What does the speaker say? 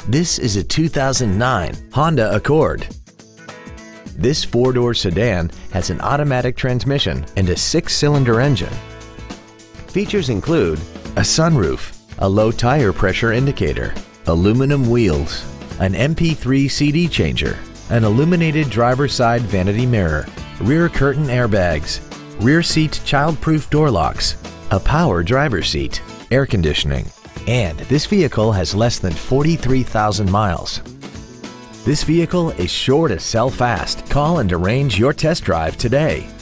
This is a 2009 Honda Accord. This four-door sedan has an automatic transmission and a six-cylinder engine. Features include a sunroof, a low tire pressure indicator, aluminum wheels, an MP3 CD changer, an illuminated driver's side vanity mirror, rear curtain airbags, rear seat child-proof door locks, a power driver's seat, air conditioning, and this vehicle has less than 43,000 miles. This vehicle is sure to sell fast. Call and arrange your test drive today.